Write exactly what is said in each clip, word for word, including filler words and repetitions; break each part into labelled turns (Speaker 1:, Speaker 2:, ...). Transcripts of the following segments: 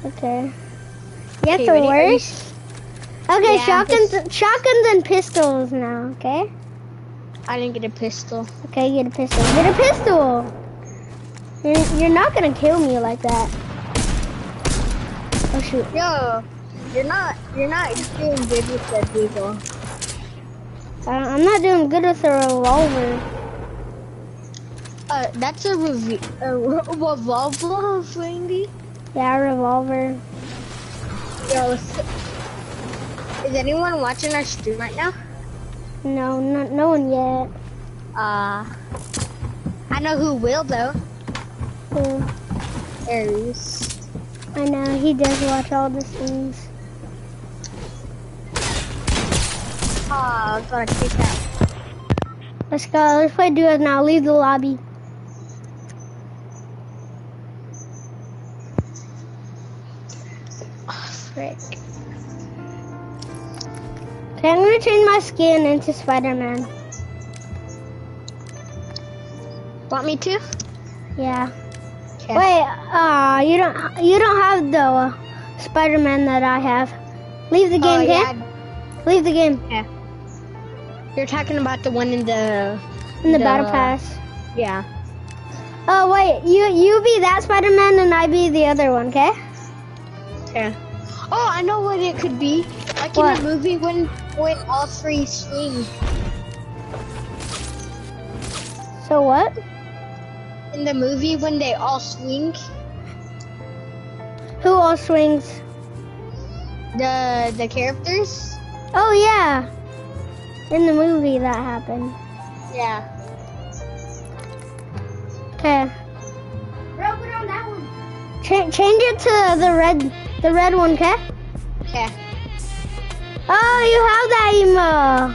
Speaker 1: Okay. You have
Speaker 2: Okay,
Speaker 1: to
Speaker 2: ready? Are you
Speaker 1: work?
Speaker 2: s-
Speaker 1: Okay,
Speaker 2: Yeah,
Speaker 1: shotguns,
Speaker 2: this-
Speaker 1: shotguns and pistols now, okay?
Speaker 2: I didn't get a pistol.
Speaker 1: Okay, get a pistol. Get a pistol! You're, you're not gonna kill me like that. Oh shoot.
Speaker 2: Yo, you're not, you're not doing good with the deagle.
Speaker 1: Uh, I'm not doing good with a revolver.
Speaker 2: Uh, that's a rev- a re- revolver, Flingy.
Speaker 1: Yeah, revolver.
Speaker 2: Yo, s- is anyone watching our stream right now?
Speaker 1: No, no, no one yet.
Speaker 2: Uh, I know who will though.
Speaker 1: Who?
Speaker 2: Aries.
Speaker 1: I know, he does watch all the streams.
Speaker 2: Oh, I gotta kick out.
Speaker 1: Let's go, let's play duos now. Leave the lobby. Oh, frick. Okay, I'm gonna change my skin into Spider-Man.
Speaker 2: Want me to?
Speaker 1: Yeah.
Speaker 2: Okay.
Speaker 1: Wait, uh, you don't, you don't have the uh, Spider-Man that I have. Leave the game,
Speaker 2: Oh,
Speaker 1: okay?
Speaker 2: yeah.
Speaker 1: Leave the game.
Speaker 2: Yeah. You're talking about the one in the...
Speaker 1: In the, battle pass.
Speaker 2: Yeah.
Speaker 1: Oh wait, you you be that Spider-Man and I be the other one, okay?
Speaker 2: Okay. Oh, I know what it could be. Like
Speaker 1: What?
Speaker 2: in a movie when when all three swing.
Speaker 1: So what?
Speaker 2: In the movie when they all swing,
Speaker 1: Who all swings?
Speaker 2: the the characters.
Speaker 1: Oh yeah. In the movie that happened.
Speaker 2: Yeah.
Speaker 1: Okay. Ch change it to the red, the red one, okay?
Speaker 2: Okay.
Speaker 1: Oh, you have that emo.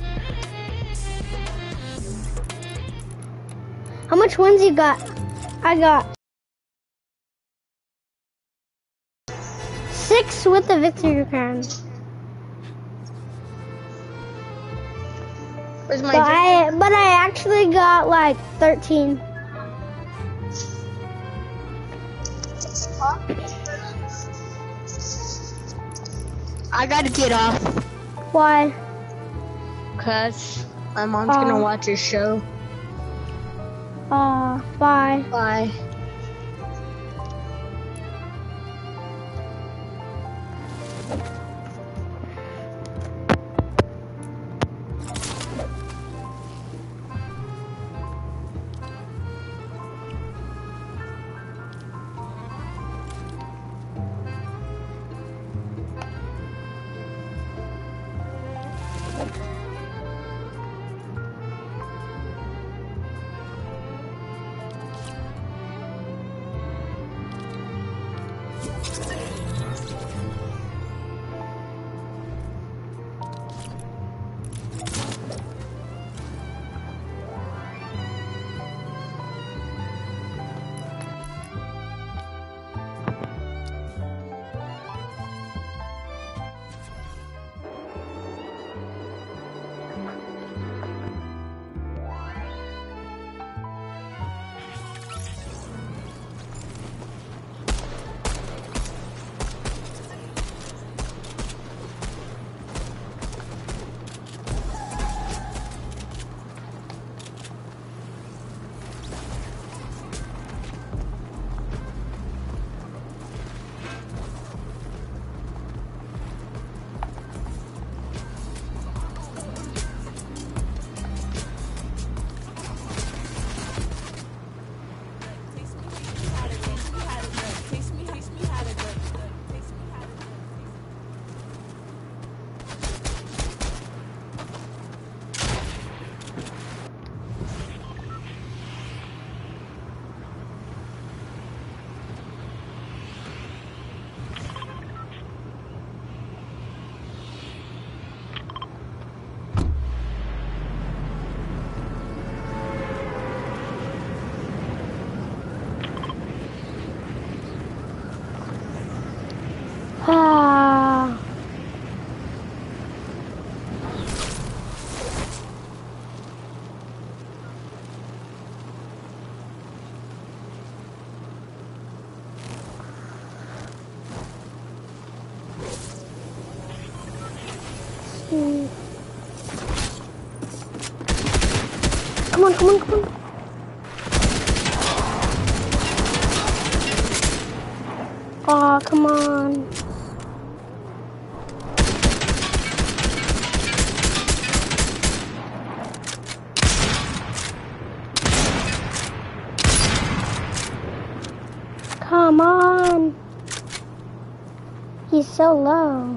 Speaker 1: How much wins you got? I got six with the victory crown.
Speaker 2: Where's my?
Speaker 1: But I, but I actually got like thirteen.
Speaker 2: I gotta get off.
Speaker 1: Why?
Speaker 2: Cause my mom's
Speaker 1: Oh.
Speaker 2: gonna watch a show.
Speaker 1: Uh, bye.
Speaker 2: Bye.
Speaker 1: Ah. Hmm. Come on, come on, come on. Aw, come on. Come on. He's so low.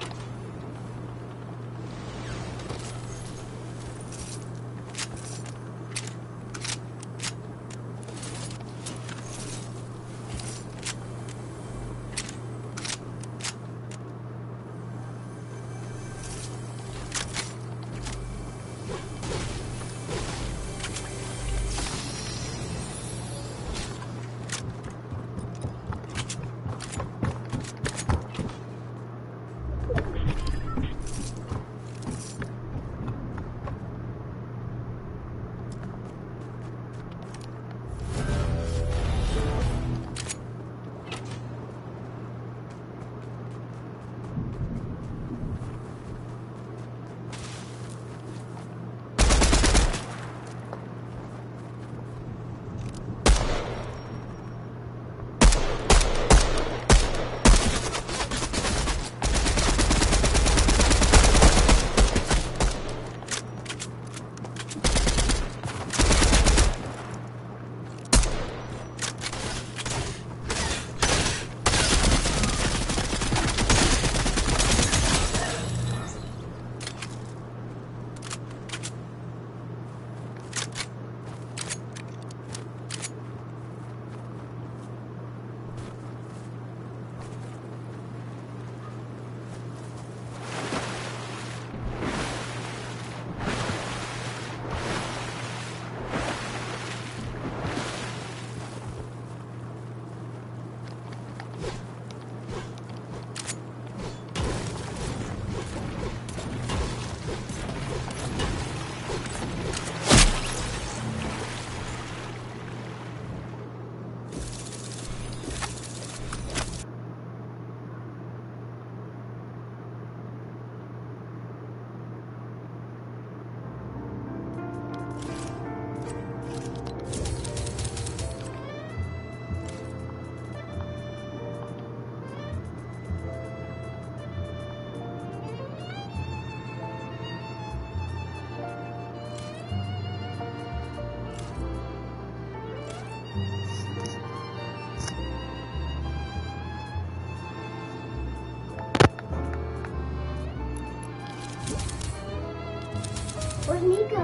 Speaker 1: Where's Mika?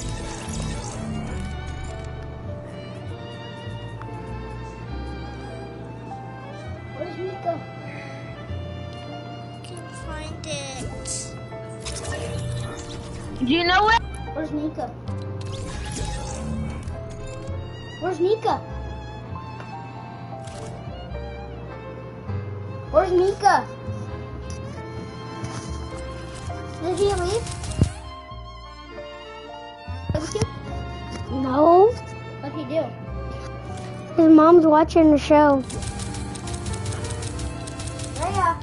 Speaker 1: Where's Mika?
Speaker 3: I can't find it.
Speaker 2: Do you know it?
Speaker 1: Where's Mika? Where's Mika? Where's Mika? Did he leave? No.
Speaker 2: What'd he do?
Speaker 1: His mom's watching the show.
Speaker 2: Rhea.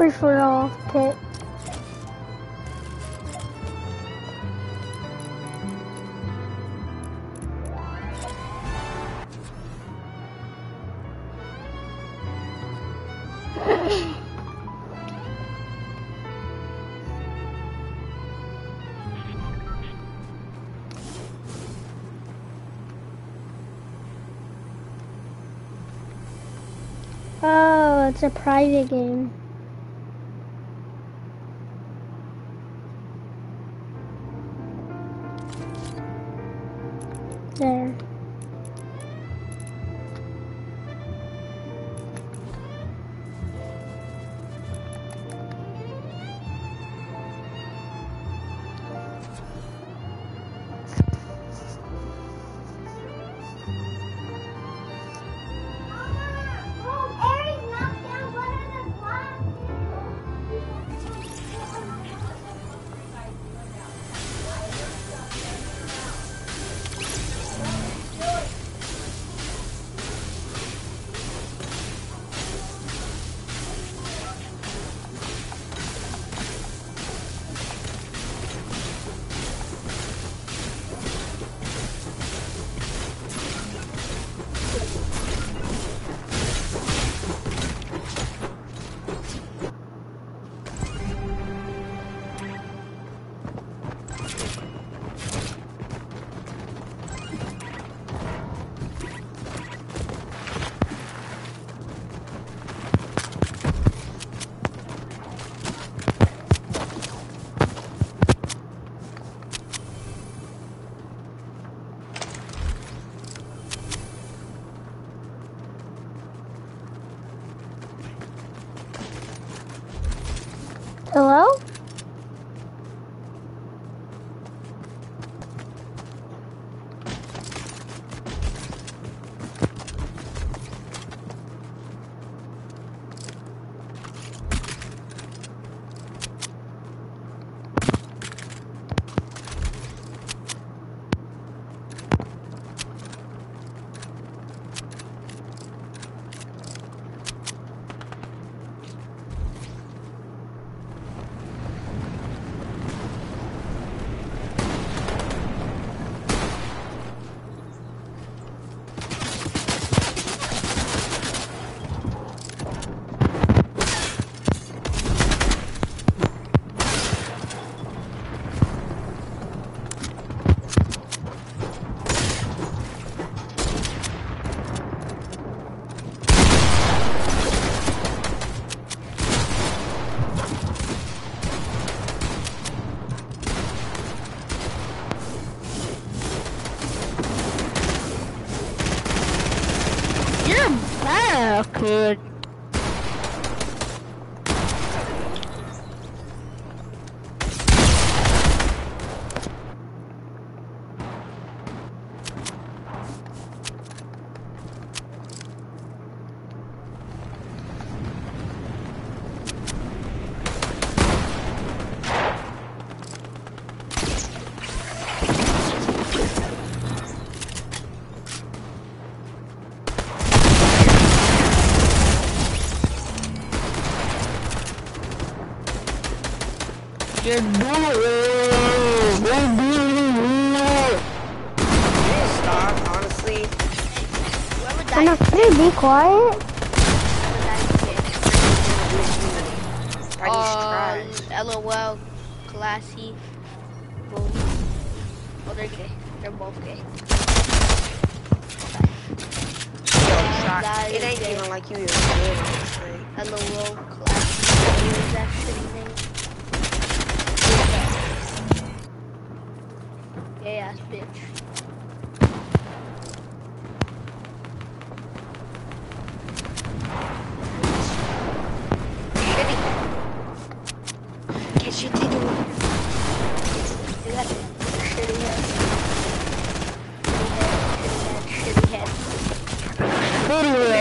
Speaker 1: free for all kit. Oh, it's a private game. There. Hello?
Speaker 4: Good. Just do it. Just do it.
Speaker 5: Please stop, honestly.
Speaker 3: Whoever
Speaker 1: I know,
Speaker 3: dies,
Speaker 1: can you be quiet?
Speaker 5: Party's trash.
Speaker 3: uh, LOL, classy, boom. Oh, they're gay. They're both gay.
Speaker 5: Yo,
Speaker 3: that
Speaker 5: shot. It
Speaker 3: is
Speaker 5: ain't
Speaker 3: gay.
Speaker 5: even like you even good, honestly.
Speaker 3: LOL, classy. What is that shitty name? Gay ass bitch.
Speaker 5: Get your dick away.
Speaker 3: You got shitty head. Shitty head, shitty head, shitty head.
Speaker 4: Video.